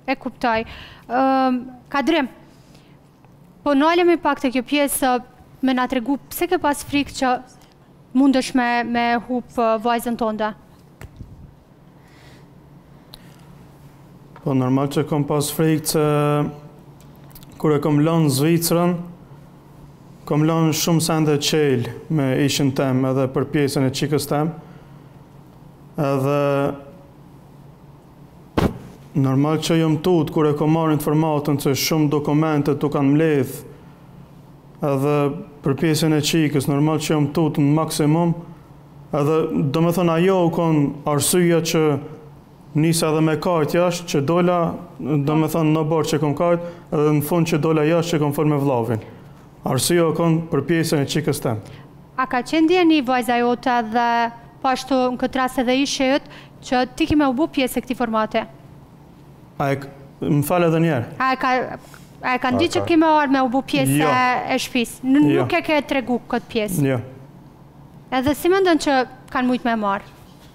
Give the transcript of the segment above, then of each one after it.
E kuptoj. Kadrim, po nalemi pak të kjo pjesë me nga tregu, pse ke pas frikë që mundesh me hup vajzën tonda? Po normal që kom pas frikë që kur e kom lënë Zvicrën, kom lënë shumë sende qelë me ishin tem edhe për pjesën e qikës tem. Edhe normal që jom tut kur e kom marrë informatën që shumë dokumente tu kanë mbledh edhe për pjesën e qikës, normal që jom tut në maksimum. Edhe do me thënë ajo u konë arsyeja që nisa edhe me kajt jashtë që dola, do me thënë në borë që kom kajt, edhe në fund që dola jashtë që kom fol me vllavin. Arsyeja u konë për pjesën e qikës tem. A ka qenë ndjeni vajza jote dhe pashtu në këtë rast edhe ishe jëtë që ti ki me u bu pjesë e këti formate? Më falë edhe njerë. A e ka ndi që ki me arë me u bu pjesë e shpis? Nuk e ke tregu këtë pjesë? Jo. Edhe si me ndën që kanë mujtë me marë?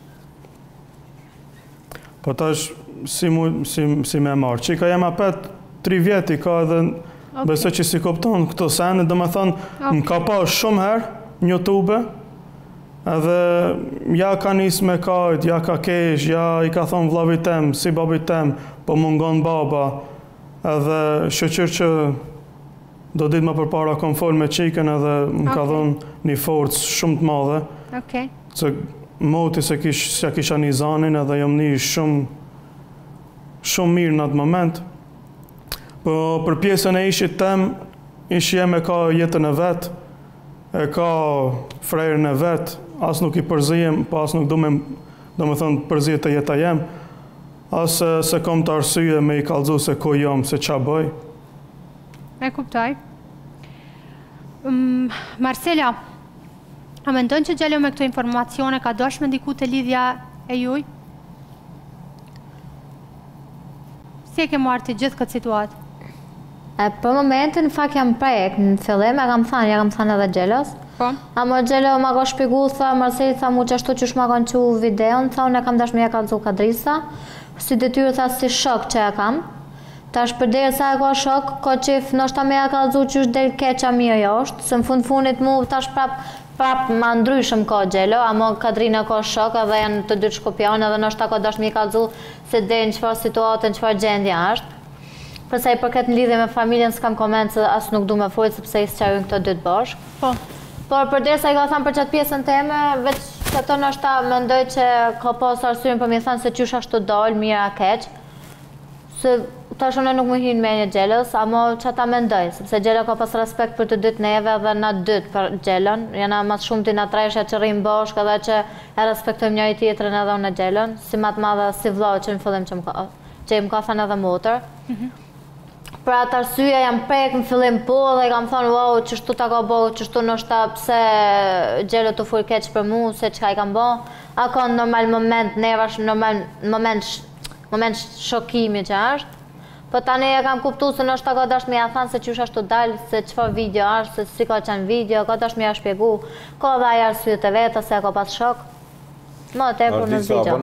Po tash si me marë. Qika jem apet 3 vjeti ka edhe besoj që si kopton këto sene, do me thonë më ka pa shumë herë një tube, edhe ja ka nis me kajt, ja ka kesh, ja i ka thonë vllavit tem, si babit tem, po mungon baba, edhe shoqër që do ditë më përpara kom fol me qikën edhe më ka dhonë një forcë shumë të madhe, që moti se kisha një zanin edhe jam një shumë mirë në atë moment. Po për pjesën e ishit tem, ishi jem e ka jetën e vetë, e ka frejrën e vetë, as nuk i përzijem, po as nuk do me thënë përzijet e jeta jem, as se kom të arsye me i kalzu se ko jam, se qa bëj. E kuptoj. Marcela, a me ndonë që gjallë me këto informacione, ka dosh me ndiku të lidhja e juj? Si e ke marrë të gjithë këtë situatë? Për momentin, në fakt jam prek, në fillim, ja kam thënë edhe Gjelos. A më Gjelo ma ka shpigu, tha, Marceli, tha mu që ashtu që shma kanë që videon, tha, unë e kam dash me ja kalzu Kadrisa, si detyrë, tha, si shok që e kam. Tash për dhe sa e ka shok, ka qif, nështë ta me ja kalzu që është del keqa mirë jashtë, se në fundit mu, tash prap ma ndryshëm ka Gjelo, ama Kadrina ka shok, edhe janë të dy shkopjanë, edhe nështë ta ka dash me ja kalzu se dhe në qëfar situatë, në qëfar gjendja është. Përsa i përket në lidhje me familjen, s'kam koment se asë nuk du me folë, sepse i s'qarujnë këto dytë bashkë. Por për derisa i ka thënë për qatë pjesën teme, veç që të nështë ta mendoj që ka pas arsyrin për mi thënë se qysh ashtu dalë, mira keq. Se tash unë nuk më hinë me një Gjelës, ama që ta mendoj, sepse Gjela ka pas respekt për të dytë neve dhe na dytë për Gjelën. Jena mas shumë të natrejshja që rrimë bashkë edhe që e respektojmë njëri tjetrin edhe unë Gjelën, si matë madhe si vlau që në fillim që i më ka thënë edhe motër. Për atë arsye jam prek në fillim po dhe i kam thonë wow, qështu ta ka bo, qështu nështë pse Gjelo të fur keq për mu, se qka i kam bo. A ka në normal moment, nevash në moment shokimi që është. Po tani e kam kuptu se nështë ta ka dash me ja thanë se qysh ashtu dalë, se qëfar video është, se si ka qenë video, ka dash me ja shpjegu, ka dhe aja arsye të veta se ka pas shok. Më te kur në zgjidhja.